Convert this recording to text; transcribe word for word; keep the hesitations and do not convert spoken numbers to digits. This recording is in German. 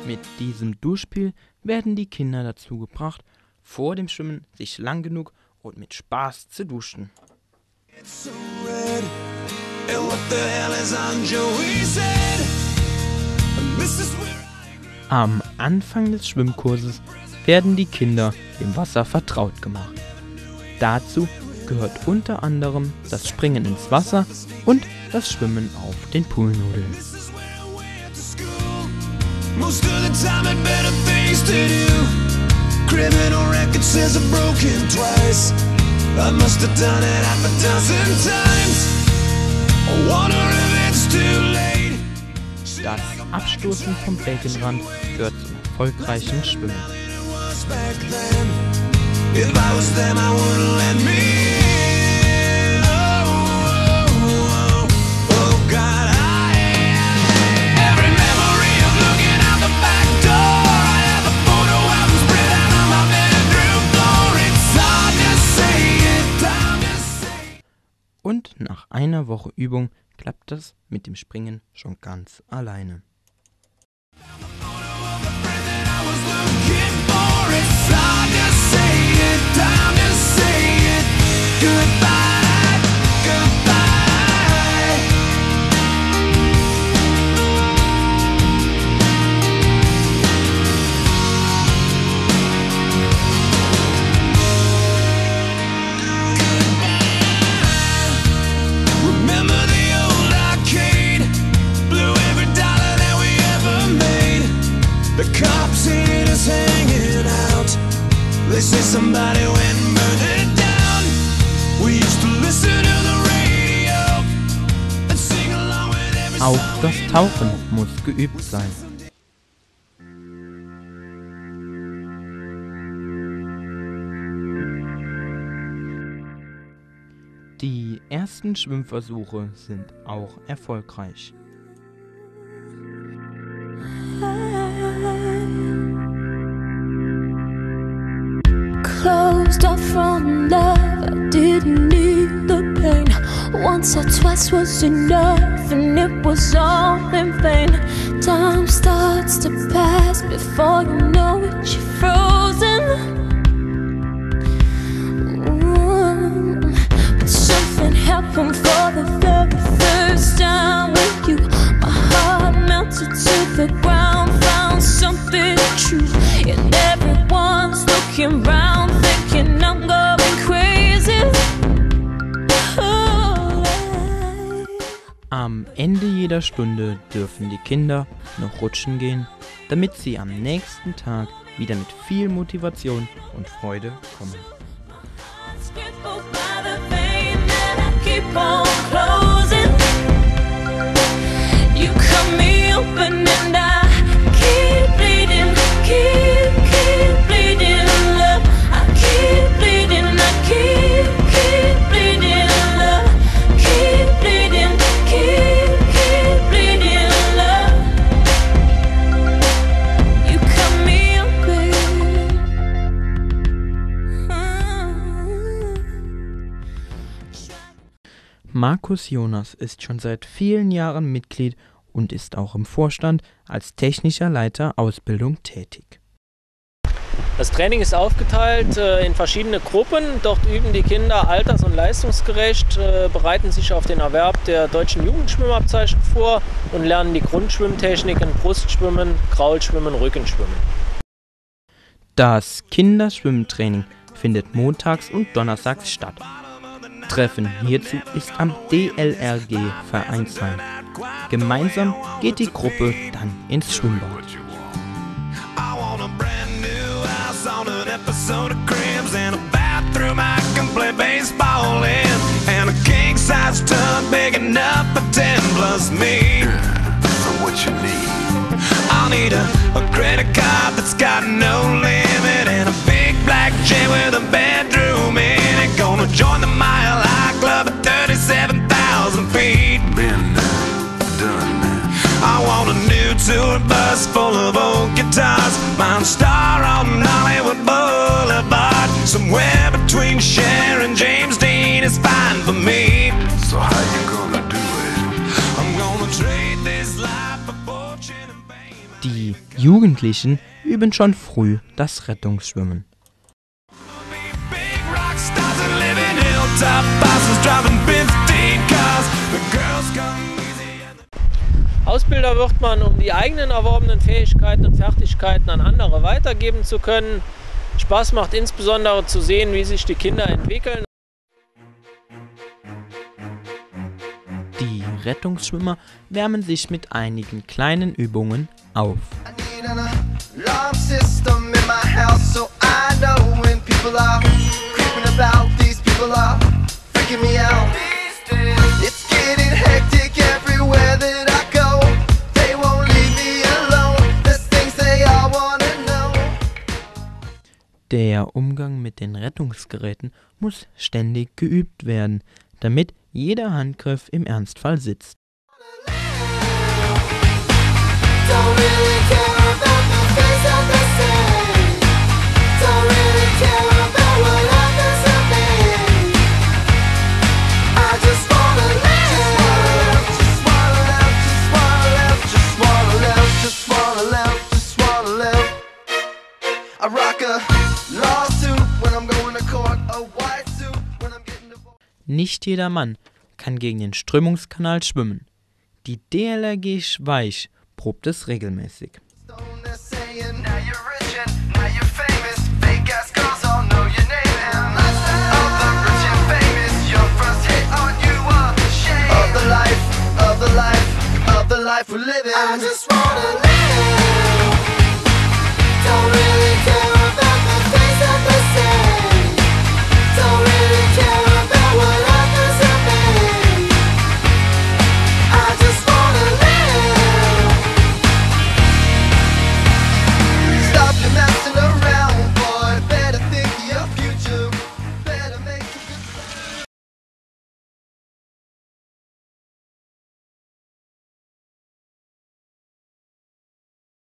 Mit diesem Duschspiel werden die Kinder dazu gebracht, vor dem Schwimmen sich lang genug und mit Spaß zu duschen. Am Anfang des Schwimmkurses werden die Kinder dem Wasser vertraut gemacht. Dazu gehört unter anderem das Springen ins Wasser und das Schwimmen auf den Poolnudeln. Most of the time had better things to do. Criminal record says I've broken twice. I must have done it half a dozen times. I wonder if it's too late. Das Abstoßen vom Beckenrand gehört zum erfolgreichen Schwimmen. If I was them, I wouldn't let me in. Oh, oh, oh, oh God, I am. Every memory of looking out the back door. I have a photo album spread out on my bedroom floor. It's hard to say it, time to say. Und nach einer Woche Übung klappt das mit dem Springen schon ganz alleine. They say somebody went and burned it down. We used to listen to the radio and sing along with every song. Auch das Tauchen muss geübt sein. Die ersten Schwimmversuche sind auch erfolgreich. Closed off from love, I didn't need the pain. Once or twice was enough, and it was all in vain. Time starts to pass before you know it, you're frozen. Ooh. But something happened for the very first time with you. My heart melted to the ground, found something true, and everyone's looking round, thinking I'm going crazy. Oh. Am Ende jeder Stunde dürfen die Kinder noch rutschen gehen, damit sie am nächsten Tag wieder mit viel Motivation und Freude kommen. Markus Jonas ist schon seit vielen Jahren Mitglied und ist auch im Vorstand als technischer Leiter Ausbildung tätig. Das Training ist aufgeteilt äh, in verschiedene Gruppen. Dort üben die Kinder alters- und leistungsgerecht, äh, bereiten sich auf den Erwerb der deutschen Jugendschwimmabzeichen vor und lernen die Grundschwimmtechniken Brustschwimmen, Kraulschwimmen, Rückenschwimmen. Das Kinderschwimmtraining findet montags und donnerstags statt. Treffen hierzu ist am D L R G Vereinsheim. Gemeinsam geht die Gruppe dann ins Schwimmbad. Join the Mile High Club at thirty-seven thousand feet. Been done, man. I want a new tour bus full of old guitars. Mine star on Hollywood Boulevard. Somewhere between Cher and James Dean is fine for me. So how you gonna do it? I'm gonna trade this life for fortune and fame. Die Jugendlichen üben schon früh das Rettungsschwimmen. Big rock stars and living hilltop bosses driving fifteen cars. The girls come easy. Ausbilder wird man, um die eigenen erworbenen Fähigkeiten und Fertigkeiten an andere weitergeben zu können. Spaß macht insbesondere zu sehen, wie sich die Kinder entwickeln. Die Rettungsschwimmer wärmen sich mit einigen kleinen Übungen auf. I need an alarm system in my house so I know when people are creeping about. These people are freaking me out. It's getting hectic everywhere that I go. They won't leave me alone. There's things they all wanna know. Der Umgang mit den Rettungsgeräten muss ständig geübt werden, damit jeder Handgriff im Ernstfall sitzt. Don't really care about the things that they say. Don't really care about what happens to me. I just wanna live. Just wanna live, just wanna live, just wanna live, just wanna live, just wanna live. I rock a lawsuit when I'm going to court, a white suit when I'm getting divorced. Nicht jeder Mann kann gegen den Strömungskanal schwimmen. Die D L R G Schweich probt es regelmäßig. They're saying, now you're rich and now you're famous. Fake ass girls all know your name. And of the rich and famous, your first hit on you are shame. Of the life, of the life, of the life we're living. I just wanna live.